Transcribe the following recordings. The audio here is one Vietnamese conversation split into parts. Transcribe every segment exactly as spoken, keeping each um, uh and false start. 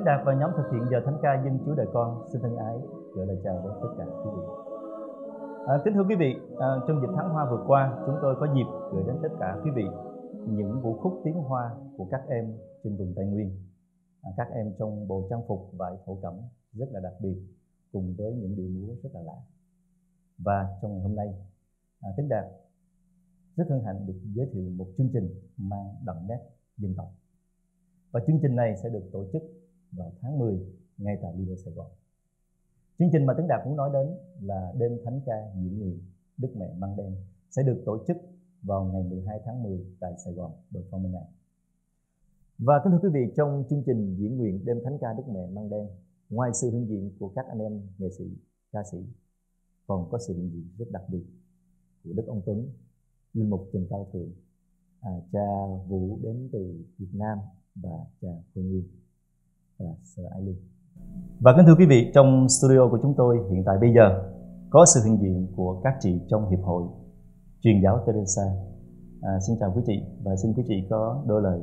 Đạt và nhóm thực hiện giờ thánh ca Dân Chúa Đời Con xin thân ái gửi lời chào đến tất cả quý vị. À, kính thưa quý vị, à, trong dịp tháng hoa vừa qua, chúng tôi có dịp gửi đến tất cả quý vị những vũ khúc tiếng hoa của các em trên vùng Tây Nguyên. À, các em trong bộ trang phục vải thổ cẩm rất là đặc biệt, cùng với những điệu múa rất là lạ. Và trong ngày hôm nay, à, Tín Đạt rất hân hạnh được giới thiệu một chương trình mang đậm nét dân tộc. Và chương trình này sẽ được tổ chức vào tháng mười ngay tại Lido Sài Gòn. Chương trình mà Tín Đạt muốn nói đến là đêm thánh ca diễn nguyện Đức Mẹ Măng Đen sẽ được tổ chức vào ngày mười hai tháng mười tại Sài Gòn, Performance Art. Và kính thưa quý vị, trong chương trình diễn nguyện đêm thánh ca Đức Mẹ Măng Đen, ngoài sự hiện diện của các anh em nghệ sĩ, ca sĩ, còn có sự hiện diện rất đặc biệt của Đức Ông Tuấn, linh mục Trần Cao Thượng, à, cha Vũ đến từ Việt Nam và cha Phương Nguyên và Sir Aileen. Và kính thưa quý vị, trong studio của chúng tôi hiện tại bây giờ có sự hiện diện của các chị trong Hiệp hội Truyền giáo Teresa. À, xin chào quý chị và xin quý chị có đôi lời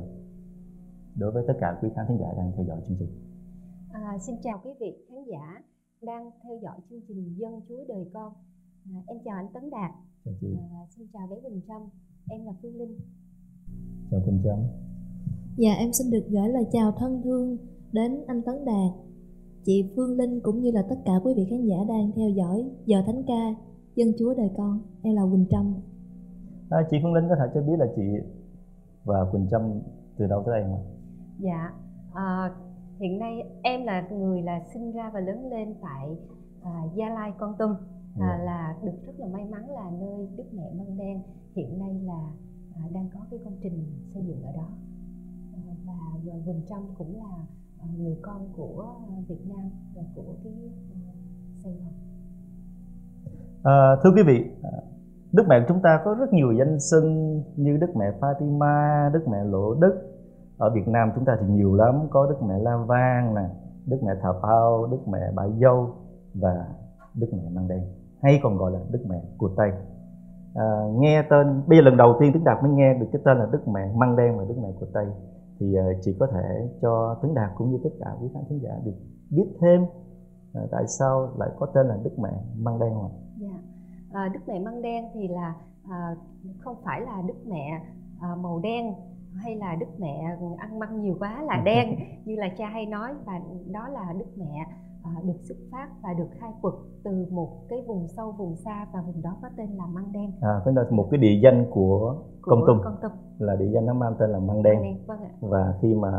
đối với tất cả quý khán thính giả đang theo dõi chương trình. À, xin chào quý vị khán giả đang theo dõi chương trình Dân Chúa Đời Con. À, em chào anh Tấn Đạt. Chào chị. À, xin chào bé Quỳnh Trâm. Em là Phương Linh. Chào Quỳnh Trâm. Dạ, em xin được gửi lời chào thân thương đến anh Tấn Đạt, chị Phương Linh cũng như là tất cả quý vị khán giả đang theo dõi giờ thánh ca Dân Chúa Đời Con. Em là Quỳnh Trâm. À, chị Phương Linh có thể cho biết là chị và Quỳnh Trâm từ đâu tới đây không ạ? Dạ, à, hiện nay em là người là sinh ra và lớn lên tại à, Gia Lai, Kon Tum, à, Ừ. là được rất là may mắn là nơi Đức Mẹ Măng Đen hiện nay là à, đang có cái công trình xây dựng ở đó. À, và, và Quỳnh Trâm cũng là à, người con của à, Việt Nam và của cái à, Sài Gòn. À, thưa quý vị, Đức Mẹ chúng ta có rất nhiều danh xưng như Đức Mẹ Fatima, Đức Mẹ Lộ Đức. Ở Việt Nam chúng ta thì nhiều lắm, có Đức Mẹ La Vang nè, Đức Mẹ Thờ Pao, Đức Mẹ Bãi Dâu và Đức Mẹ Măng Đen, hay còn gọi là Đức Mẹ Cụt Tây. À, nghe tên, bây giờ lần đầu tiên Tấn Đạt mới nghe được cái tên là Đức Mẹ Măng Đen và Đức Mẹ Cụt Tây. Thì uh, chị có thể cho Tấn Đạt cũng như tất cả quý khán thính giả được biết thêm uh, tại sao lại có tên là Đức Mẹ Măng Đen không ạ? Dạ. À, Đức Mẹ Măng Đen thì là à, không phải là Đức Mẹ à, màu đen hay là Đức Mẹ ăn măng nhiều quá là đen như là cha hay nói, và đó là Đức Mẹ à, được xuất phát và được khai quật từ một cái vùng sâu vùng xa, và vùng đó có tên là Măng Đen. À, cái là một cái địa danh của, của Kon Tum, Kon Tum là địa danh nó mang tên là Măng Đen. Đen. Vâng ạ. Và khi mà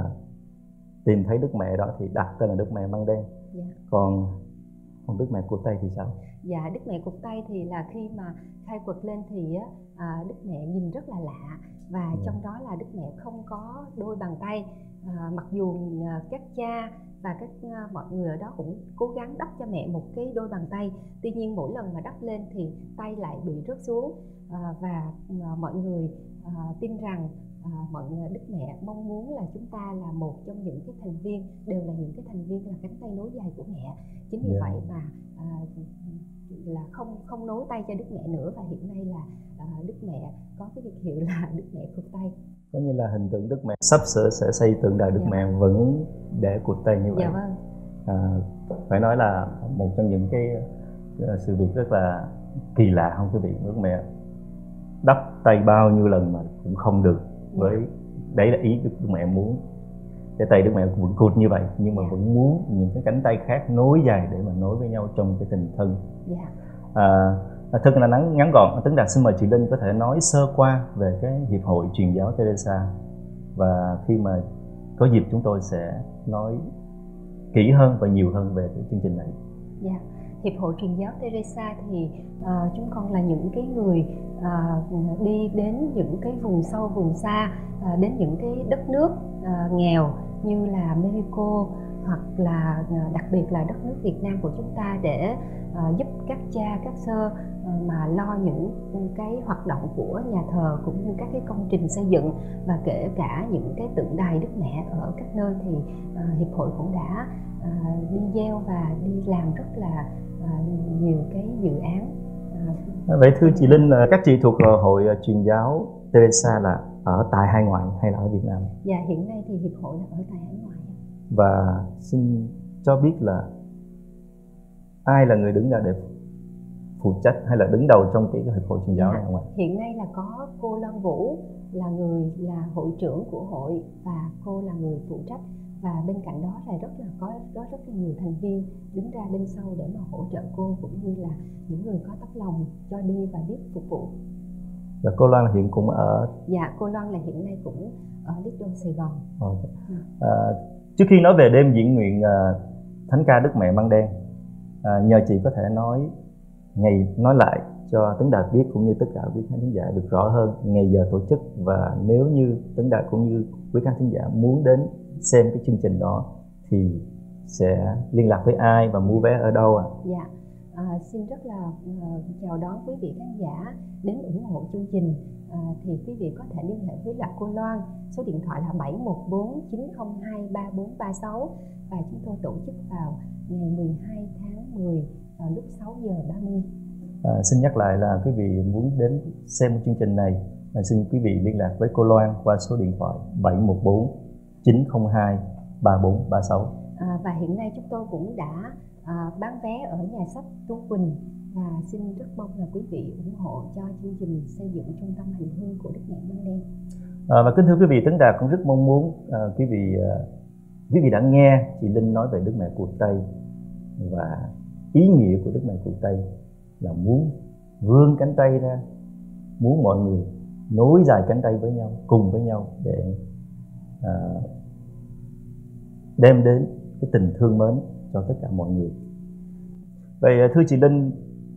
tìm thấy Đức Mẹ đó thì đặt tên là Đức Mẹ Măng Đen. Dạ. Còn còn Đức Mẹ Cụt Tây thì sao? Dạ, Đức Mẹ Cụt Tây thì là khi mà khai quật lên thì à, Đức Mẹ nhìn rất là lạ, và ừ. trong đó là Đức Mẹ không có đôi bàn tay, à, mặc dù à, các cha và các à, mọi người ở đó cũng cố gắng đắp cho mẹ một cái đôi bàn tay, tuy nhiên mỗi lần mà đắp lên thì tay lại bị rớt xuống, à, và à, mọi người à, tin rằng à, mọi người, Đức Mẹ mong muốn là chúng ta là một trong những cái thành viên, đều là những cái thành viên là cánh tay nối dài của mẹ. Chính vì yeah. vậy mà à, là không không nối tay cho Đức Mẹ nữa, và hiện nay là à, Đức Mẹ có cái biệt hiệu là Đức Mẹ Cụt Tay. Có như là hình tượng Đức Mẹ sắp sửa sẽ xây tượng đài Đức dạ. Mẹ vẫn để cụt tay như vậy. Dạ vâng. À, phải nói là một trong những cái uh, sự việc rất là kỳ lạ không quý vị? Đức Mẹ đắp tay bao nhiêu lần mà cũng không được. Dạ. Với đấy là ý Đức Mẹ muốn cái tay Đức Mẹ vẫn cụt như vậy, nhưng mà dạ. vẫn muốn những cái cánh tay khác nối dài để mà nối với nhau trong cái tình thân. Dạ. À, thật là ngắn, ngắn gọn. Tấn Đạt xin mời chị Linh có thể nói sơ qua về cái Hiệp hội Truyền giáo Teresa, và khi mà có dịp chúng tôi sẽ nói kỹ hơn và nhiều hơn về cái chương trình này. Dạ. Hiệp hội Truyền giáo Teresa thì uh, chúng con là những cái người uh, đi đến những cái vùng sâu vùng xa, uh, đến những cái đất nước uh, nghèo như là Mexico, hoặc là uh, đặc biệt là đất nước Việt Nam của chúng ta, để uh, giúp các cha các sơ uh, mà lo những cái hoạt động của nhà thờ cũng như các cái công trình xây dựng, và kể cả những cái tượng đài Đức Mẹ ở các nơi thì uh, hiệp hội cũng đã uh, đi gieo và đi làm rất là À, nhiều cái dự án. À, vậy thưa chị Linh, các chị thuộc hội Truyền giáo Teresa là ở tại hải ngoại hay là ở Việt Nam? Dạ, hiện nay thì hiệp hội là ở tại hải ngoại. và xin cho biết là ai là người đứng ra để phụ trách hay là đứng đầu trong cái hiệp hội truyền giáo này không ạ? Hiện nay là có cô Loan Vũ là người là hội trưởng của hội và cô là người phụ trách, và bên cạnh đó là rất là có có rất là nhiều thành viên đứng ra bên sau để mà hỗ trợ cô, cũng như là những người có tấm lòng cho đi và biết phục vụ. Và cô Loan là hiện cũng ở Dạ, cô Loan là hiện nay cũng ở Little Sài Gòn. Okay. À, trước khi nói về đêm diễn nguyện uh, Thánh ca Đức Mẹ Măng Đen, uh, nhờ chị có thể nói ngày nói lại cho Tấn Đạt biết cũng như tất cả quý khán thính giả được rõ hơn ngày giờ tổ chức, và nếu như Tấn Đạt cũng như quý khán thính giả muốn đến xem cái chương trình đó thì sẽ liên lạc với ai và mua vé ở đâu ạ? À? Dạ, à, xin rất là uh, chào đón quý vị khán giả đến ủng hộ chương trình. À, thì quý vị có thể liên hệ với lại cô Loan, số điện thoại là bảy một bốn chín không hai ba bốn ba sáu, và chúng tôi tổ chức vào ngày mười hai tháng mười vào lúc sáu giờ ba mươi. À, xin nhắc lại là quý vị muốn đến xem chương trình này, à, xin quý vị liên lạc với cô Loan qua số điện thoại bảy một bốn chín không hai ba bốn ba sáu. À, và hiện nay chúng tôi cũng đã à, bán vé ở nhà sách Tú Quỳnh, và xin rất mong là quý vị ủng hộ cho chương trình xây dựng trung tâm hành hương của Đức Mẹ Măng Đen. À, và kính thưa quý vị, Tấn Đạt cũng rất mong muốn à, quý vị à, quý vị đã nghe chị Linh nói về Đức Mẹ Cuộc Tây, và ý nghĩa của Đức Mẹ Cuộc Tây là muốn vươn cánh tay ra, muốn mọi người nối dài cánh tay với nhau, cùng với nhau để à, đem đến cái tình thương mến cho tất cả mọi người. Vậy thưa chị Linh,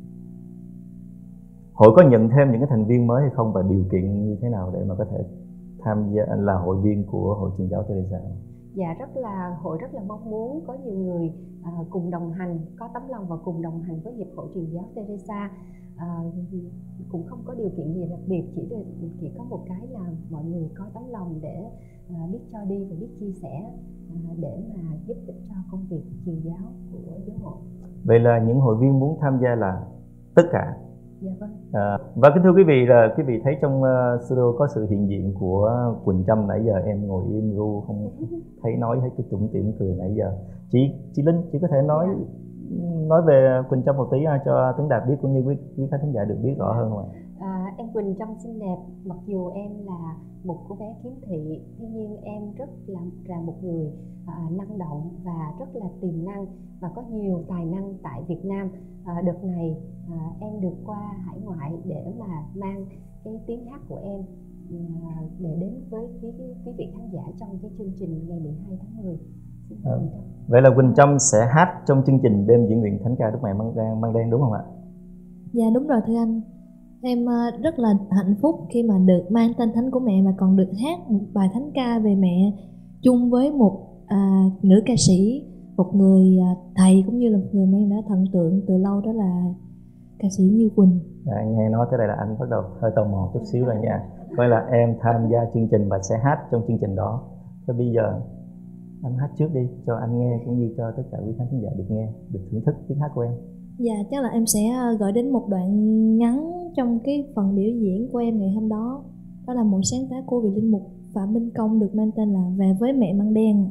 hội có nhận thêm những cái thành viên mới hay không, và điều kiện như thế nào để mà có thể tham gia là hội viên của Hội Truyền giáo Teresa? Dạ, rất là hội rất là mong muốn có nhiều người à, cùng đồng hành, có tấm lòng và cùng đồng hành với Hiệp hội Truyền giáo Teresa. À, cũng không có điều kiện gì đặc biệt, chỉ được, chỉ có một cái là mọi người có tấm lòng để à, biết cho đi và biết chia sẻ à, để mà giúp ích cho công việc truyền giáo của giáo hội. Vậy là những hội viên muốn tham gia là tất cả? Dạ vâng. À, và kính thưa quý vị, là quý vị thấy trong uh, studio có sự hiện diện của Quỳnh Trâm. Nãy giờ em ngồi im ru không thấy nói hết cái tủm tỉm cười nãy giờ. Chị chị Linh, chị có thể nói dạ. nói về Quỳnh Trâm một tí cho Tấn Đạt biết cũng như quý quý khán thính giả được biết rõ hơn không ạ? À, em Quỳnh Trâm xinh đẹp, mặc dù em là một cô bé khiếm thị, tuy nhiên em rất là, là một người à, năng động và rất là tiềm năng và có nhiều tài năng tại Việt Nam. À, đợt này à, em được qua hải ngoại để mà mang cái tiếng hát của em à, để đến với quý, quý vị khán giả trong cái chương trình ngày mười hai tháng mười. À, vậy là Quỳnh Trâm sẽ hát trong chương trình đêm diễn nguyện Thánh ca Đức Mẹ Măng Đen, Măng Đen đúng không ạ? Dạ đúng rồi thưa anh. Em rất là hạnh phúc khi mà được mang tên thánh của mẹ, mà còn được hát một bài thánh ca về mẹ chung với một à, nữ ca sĩ, một người à, thầy cũng như là một người mà em đã thần tượng từ lâu, đó là ca sĩ Như Quỳnh. À, nghe nói tới đây là anh bắt đầu hơi tò mò chút xíu rồi nha. Vậy là em tham gia chương trình và sẽ hát trong chương trình đó. Thế bây giờ anh hát trước đi cho anh nghe cũng như cho tất cả quý khán thính giả được nghe, được thưởng thức tiếng hát của em. Dạ, chắc là em sẽ gửi đến một đoạn ngắn trong cái phần biểu diễn của em ngày hôm đó. Đó là một sáng tác của vị linh mục Phạm Minh Công được mang tên là Về với Mẹ Măng Đen.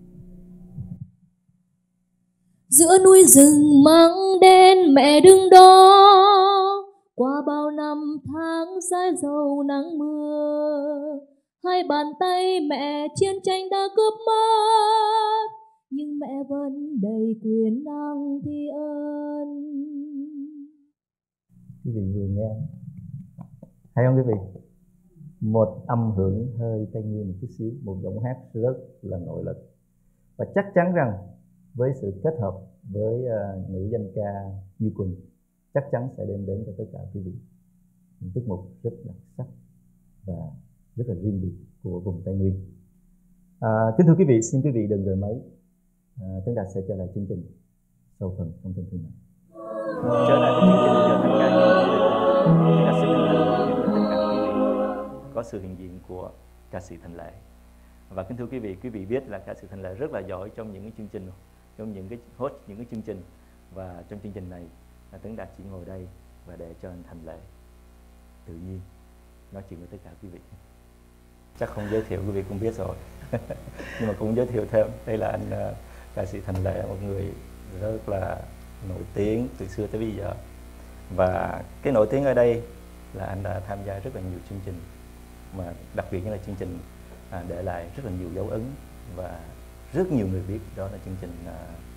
Giữa núi rừng măng đen mẹ đứng đó, qua bao năm tháng dài dầu nắng mưa, hai bàn tay mẹ chiến tranh đã cướp mất, nhưng mẹ vẫn đầy quyền năng thi ơn. Quý vị vừa nghe hay không quý vị? Một âm hưởng hơi Tây Nguyên một chút xíu, một giọng hát rất là nội lực, và chắc chắn rằng với sự kết hợp với uh, nữ danh ca Như Quỳnh chắc chắn sẽ đem đến cho tất cả quý vị những tiết mục rất đặc sắc và rất là riêng biệt của vùng Tây Nguyên. À, kính thưa quý vị, xin quý vị đừng rời máy. À, Tấn Đạt sẽ trở lại chương trình sau phần thông tin thương mại. Trở lại với chương trình giờ Thánh ca Tấn Đạt xin hân hạnh với tất cả quý vị có sự hiện diện của ca sĩ Thành Lệ. Và kính thưa quý vị, quý vị biết là ca sĩ Thành Lệ rất là giỏi trong những cái chương trình, trong những cái host những cái chương trình, và trong chương trình này là Tấn Đạt chỉ ngồi đây và để cho anh Thành Lệ tự nhiên nói chuyện với tất cả quý vị. chắc không giới thiệu quý vị cũng biết rồi. Nhưng mà cũng giới thiệu thêm, đây là anh uh, ca sĩ Thành Lệ, một người rất là nổi tiếng từ xưa tới bây giờ. Và cái nổi tiếng ở đây là anh đã tham gia rất là nhiều chương trình, mà đặc biệt là chương trình à, để lại rất là nhiều dấu ấn và rất nhiều người biết, đó là chương trình à,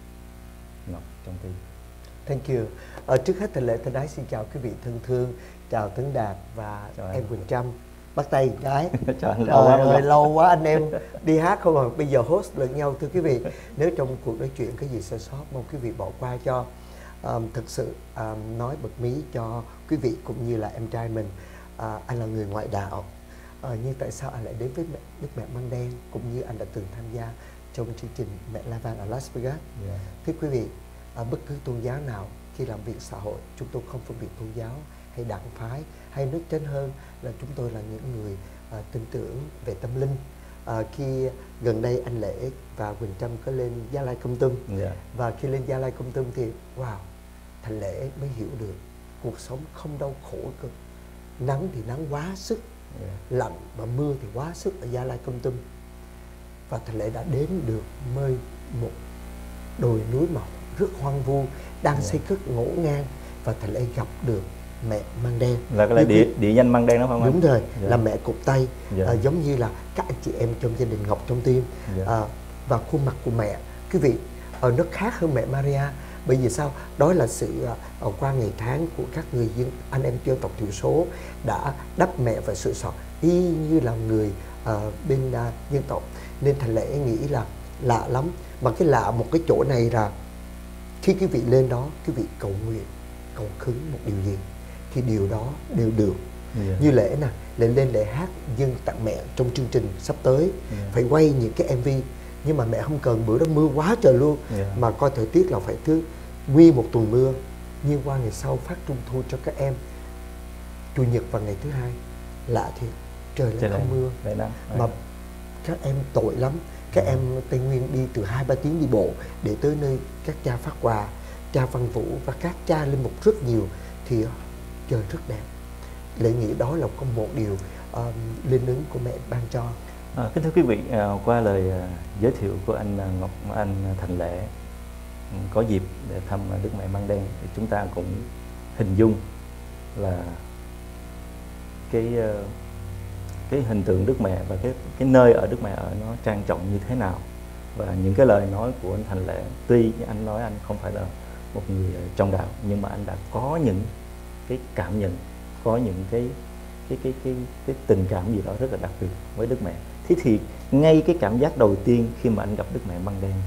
Ngọc Trong Tim. Thank you. Ở trước hết Thành Lệ thân ái xin chào quý vị thân thương, chào Tấn Đạt và chào em Quỳnh Trâm. Bắt tay gái. Chào anh, lâu quá, ơi, lâu quá anh em đi hát không à, bây giờ host lẫn nhau thưa quý vị. Nếu trong cuộc nói chuyện có gì sai sót mong quý vị bỏ qua cho. Um, thực sự um, nói bật mí cho quý vị cũng như là em trai mình, uh, anh là người ngoại đạo, uh, nhưng tại sao anh lại đến với mẹ, Đức Mẹ Măng Đen, cũng như anh đã từng tham gia trong chương trình Mẹ La Vang ở Las Vegas. Yeah. Thưa quý vị, uh, bất cứ tôn giáo nào khi làm việc xã hội, chúng tôi không phân biệt tôn giáo hay đảng phái, hay nói trên hơn là chúng tôi là những người uh, tin tưởng về tâm linh. Uh, khi gần đây anh Lễ và Quỳnh Trâm có lên Gia Lai Công Tum, yeah. và khi lên Gia Lai Công Tum thì wow, Thành Lễ mới hiểu được cuộc sống không đau khổ cơ. Nắng thì nắng quá sức, yeah. lạnh và mưa thì quá sức ở Gia Lai Công Tum. Và Thành Lễ đã đến được nơi một đồi núi mọc rất hoang vu, đang yeah. xây cất ngổn ngang, và Thành Lễ gặp được Mẹ Măng Đen. Là cái là địa, địa danh Măng Đen đó không anh? Đúng rồi, yeah. là mẹ cụt tay, yeah. à, giống như là các anh chị em trong gia đình Ngọc Trong Tim. Yeah. À, và khuôn mặt của mẹ, quý vị, à, nó khác hơn mẹ Maria. Bởi vì sao? Đó là sự uh, qua ngày tháng của các người dân, anh em dân tộc thiểu số đã đắp mẹ và sự sọ y như là người uh, bên uh, dân tộc. Nên Thành Lễ nghĩ là lạ lắm. Mà cái lạ một cái chỗ này là khi quý vị lên đó, quý vị cầu nguyện, cầu khấn một điều gì thì điều đó đều được. Yeah. Như Lễ nè, Lễ lên để hát dâng tặng mẹ trong chương trình sắp tới, yeah. phải quay những cái em vê, nhưng mà mẹ không cần, bữa đó mưa quá trời luôn, yeah. mà coi thời tiết là phải thứ nguyên một tuần mưa. Nhưng qua ngày sau phát trung thu cho các em, chủ nhật và ngày thứ hai, lạ thiệt, trời lại không mưa, lại nắng. Mà các em tội lắm. Các em Tây Nguyên đi từ hai ba tiếng đi bộ để tới nơi các cha phát quà, cha Văn Vũ và các cha linh mục rất nhiều, thì trời rất đẹp. Lễ nghĩ đó là có một điều um, linh ứng của mẹ ban cho. À, kính thưa quý vị, à, qua lời à, giới thiệu của anh à, Ngọc, anh Thành Lễ, um, có dịp để thăm à, Đức Mẹ Măng Đen, thì chúng ta cũng hình dung là cái uh, cái hình tượng Đức Mẹ và cái cái nơi ở Đức Mẹ ở nó trang trọng như thế nào. Và những cái lời nói của anh Thành Lễ, tuy anh nói anh không phải là một người trong đạo, nhưng mà anh đã có những cái cảm nhận, có những cái cái cái cái cái tình cảm gì đó rất là đặc biệt với Đức Mẹ. Thế thì ngay cái cảm giác đầu tiên khi mà anh gặp Đức Mẹ Măng Đen,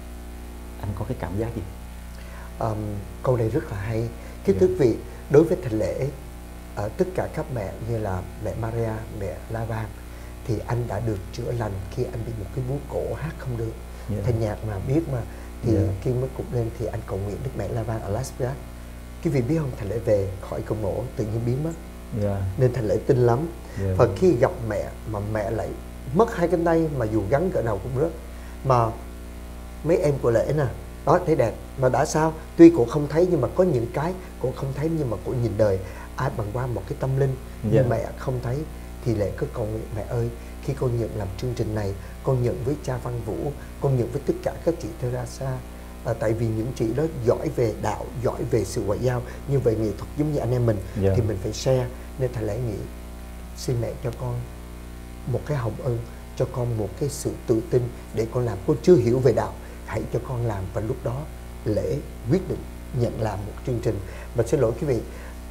anh có cái cảm giác gì? Um, câu này rất là hay. Kính thưa quý vị, đối với Thành Lễ, ở tất cả các mẹ như là mẹ Maria, mẹ La Vang, thì anh đã được chữa lành khi anh bị một cái bướu cổ hát không được. Yeah. Thanh nhạc mà biết mà, thì yeah. khi mới cục lên thì anh cầu nguyện Đức Mẹ La Vang ở Las Vegas. Quý vị biết không, Thành Lễ về khỏi công mổ tự nhiên biến mất. Yeah. Nên Thành Lễ tin lắm. Yeah. Và khi gặp mẹ mà mẹ lại mất hai cánh tay, mà dù gắn cỡ nào cũng rớt. Mà mấy em của Lễ nè, đó thấy đẹp, mà đã sao? Tuy cô không thấy nhưng mà có những cái cô không thấy, nhưng mà cô nhìn đời ai bằng qua một cái tâm linh. Nhưng yeah. mẹ không thấy thì Lễ cứ cầu nguyện, mẹ ơi, khi con nhận làm chương trình này, con nhận với cha Văn Vũ, con nhận với tất cả các chị Teresa. À, tại vì những chị đó giỏi về đạo, giỏi về sự ngoại giao, như về nghệ thuật giống như anh em mình, yeah. thì mình phải share. Nên Thành Lễ nghĩ xin mẹ cho con một cái hồng ân, cho con một cái sự tự tin để con làm. Con chưa hiểu về đạo, hãy cho con làm. Và lúc đó Lễ quyết định nhận làm một chương trình. Và xin lỗi quý vị,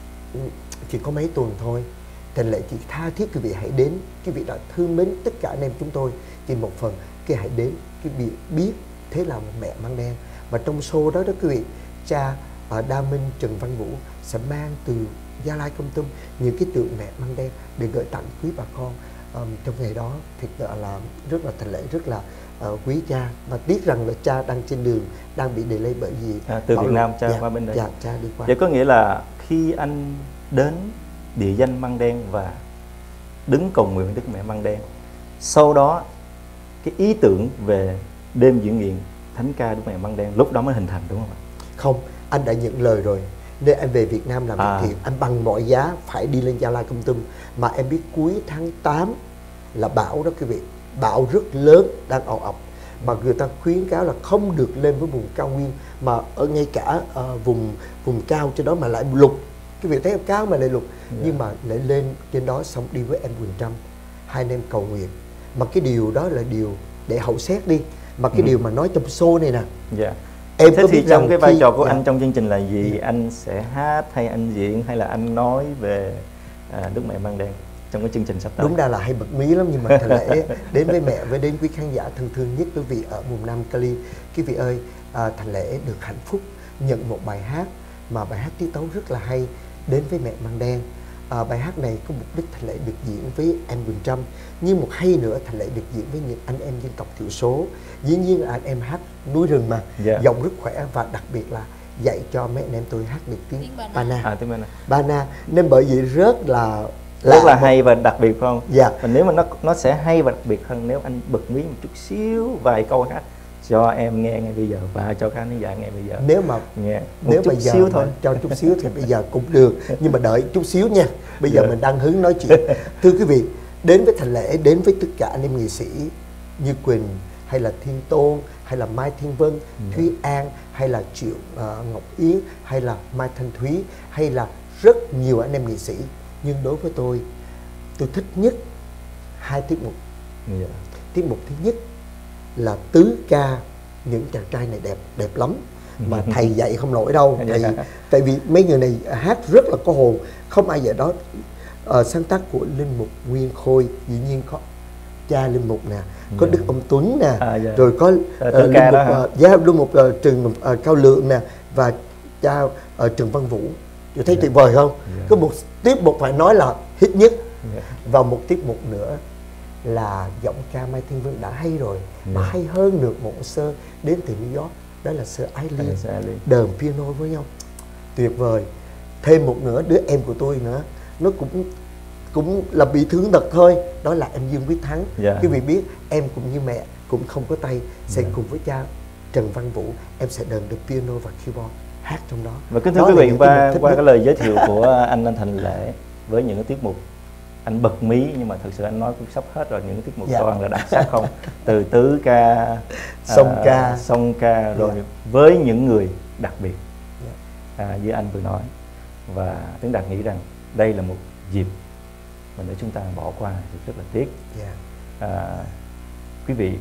chỉ có mấy tuần thôi, Thành Lễ chỉ tha thiết quý vị hãy đến. Quý vị đã thương mến tất cả anh em chúng tôi, chỉ một phần cái hãy đến, quý vị biết thế là một Mẹ Măng Đen. Và trong show đó đó quý vị, cha uh, Đa Minh, Trần Văn Vũ sẽ mang từ Gia Lai Công Tum những cái tượng Mẹ Măng Đen để gửi tặng quý bà con um, trong ngày đó. Thì là rất là Thành Lễ rất là uh, quý cha, và tiếc rằng là cha đang trên đường, đang bị delay bởi vì à, từ Việt Nam cha dạ, qua bên đây. Dạ, cha đi qua. Vậy có nghĩa là khi anh đến địa danh Măng Đen và đứng cầu nguyện Đức Mẹ Măng Đen, sau đó cái ý tưởng về đêm diễn nguyện thánh ca Đức Mẹ Măng Đen lúc đó mới hình thành, đúng không ạ? Không, anh đã nhận lời rồi. Nên anh về Việt Nam làm việc à. thiện, anh bằng mọi giá phải đi lên Gia Lai Công Tum. Mà em biết cuối tháng tám là bão đó quý vị, bão rất lớn đang ào ập, mà người ta khuyến cáo là không được lên với vùng cao nguyên, mà ở ngay cả uh, vùng vùng cao trên đó mà lại lụt. Quý vị thấy cao mà lại lụt, yeah. nhưng mà lại lên trên đó xong đi với em Quỳnh Trâm, hai anh em cầu nguyện. Mà cái điều đó là điều để hậu xét đi, mà cái ừ. điều mà nói trong show này nè. Yeah. Em thế có thì biết trong cái vai khi, trò của dạ. anh trong chương trình là gì? Dạ. Anh sẽ hát hay anh diễn hay là anh nói về à, Đức Mẹ Mang Đen trong cái chương trình sắp tới? Đúng ra là hay bật mí lắm, nhưng mà thành lễ đến với mẹ, với đến quý khán giả thân thương nhất quý vị ở vùng Nam Cali. Quý vị ơi, à, thành lễ được hạnh phúc nhận một bài hát mà bài hát tiết tấu rất là hay đến với Mẹ Mang Đen. À, bài hát này có mục đích thành lễ được diễn với em Quỳnh Trâm, nhưng một hay nữa thành lễ được diễn với những anh em dân tộc thiểu số. Dĩ nhiên là anh em hát núi rừng mà, yeah. giọng rất khỏe, và đặc biệt là dạy cho mấy anh em tôi hát được tiếng Bana. À, tiếng Bana. Bana, nên bởi vậy rất là rất là hay và đặc biệt, phải không? Dạ. Và nếu mà nó nó sẽ hay và đặc biệt hơn nếu anh bật mí một chút xíu vài câu hát cho em nghe ngay bây giờ và cho khán giả nghe bây giờ. Nếu mà nghe một nếu chút bây giờ xíu thôi, cho chút xíu thì bây giờ cũng được, nhưng mà đợi chút xíu nha. Bây giờ dạ. mình đang hứng nói chuyện. Thưa quý vị, đến với thành lễ, đến với tất cả anh em nghệ sĩ như Quỳnh hay là Thiên Tôn hay là Mai Thiên Vân, dạ. Thúy An hay là Triệu uh, Ngọc Yến hay là Mai Thanh Thúy hay là rất nhiều anh em nghệ sĩ, nhưng đối với tôi, tôi thích nhất hai tiết mục. dạ. Tiết mục thứ nhất là tứ ca, những chàng trai này đẹp đẹp lắm mà thầy dạy không nổi đâu. Thầy, tại vì mấy người này hát rất là có hồn, không ai dạy đó. Uh, sáng tác của Linh Mục Nguyên Khôi, dĩ nhiên có cha Linh Mục nè, có yeah. Đức Ông Tuấn nè, à, yeah. rồi có uh, Linh Mục, uh, yeah, Linh Mục uh, Trần uh, Cao Lượng nè, và cha uh, Trần Văn Vũ. Tôi thấy yeah. tuyệt vời không? Yeah. Có một tiết mục phải nói là hit nhất, yeah. và một tiết mục nữa là giọng ca Mai Thiên Vân đã hay rồi, yeah. mà hay hơn được một sơ đến từ New York, đó là Sir Eileen, đờn piano với nhau, tuyệt vời. Thêm một nữa, đứa em của tôi nữa, nó cũng cũng là bị thương tật thôi, đó là em Dương Quyết Thắng. Yeah. Quý vị biết em cũng như mẹ cũng không có tay, sẽ yeah. cùng với cha Trần Văn Vũ, em sẽ đờn được piano và keyboard hát trong đó. Và kính thưa quý vị, qua qua cái lời giới thiệu của anh Anh Thành Lễ với những cái tiết mục anh bật mí, nhưng mà thực sự anh nói cũng sắp hết rồi, những cái tiết mục yeah. toàn là đặc sắc không, từ tứ ca, song uh, ca, song ca, rồi yeah. với những người đặc biệt yeah. uh, như anh vừa nói. Và Tiến Đạt nghĩ rằng đây là một dịp mà nếu chúng ta bỏ qua thì rất là tiếc. Yeah. À, quý vị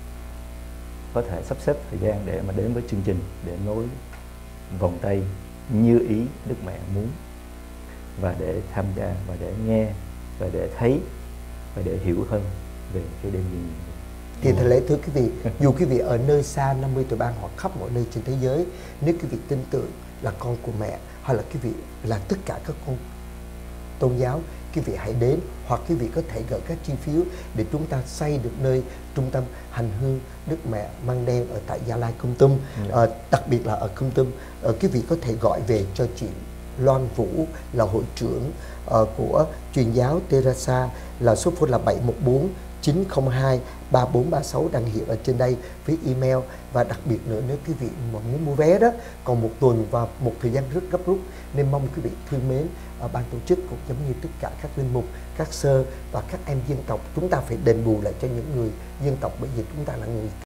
có thể sắp xếp thời gian để mà đến với chương trình, để nối vòng tay như ý Đức Mẹ muốn, và để tham gia và để nghe và để thấy và để hiểu hơn về cái đêm diên niệm. Thì thành lễ thưa quý vị, dù quý vị ở nơi xa năm mươi tuổi bang hoặc khắp mọi nơi trên thế giới, nếu quý vị tin tưởng là con của mẹ, hoặc là quý vị là tất cả các con tôn giáo, quý vị hãy đến, hoặc quý vị có thể gửi các chi phiếu để chúng ta xây được nơi trung tâm hành hương Đức Mẹ Mang Đen ở tại Gia Lai, Kon Tum. Yeah. À, đặc biệt là ở Kon Tum, à, quý vị có thể gọi về cho chị Loan Vũ là hội trưởng uh, của truyền giáo Teresa, là số phone là bảy một bốn chín không hai ba bốn ba sáu đang hiện ở trên đây với email. Và đặc biệt nữa, nếu quý vị mà muốn mua vé đó còn một tuần và một thời gian rất gấp rút, nên mong quý vị thương mến, uh, ban tổ chức cũng giống như tất cả các linh mục, các sơ và các em dân tộc, chúng ta phải đền bù lại cho những người dân tộc, bởi vì chúng ta là người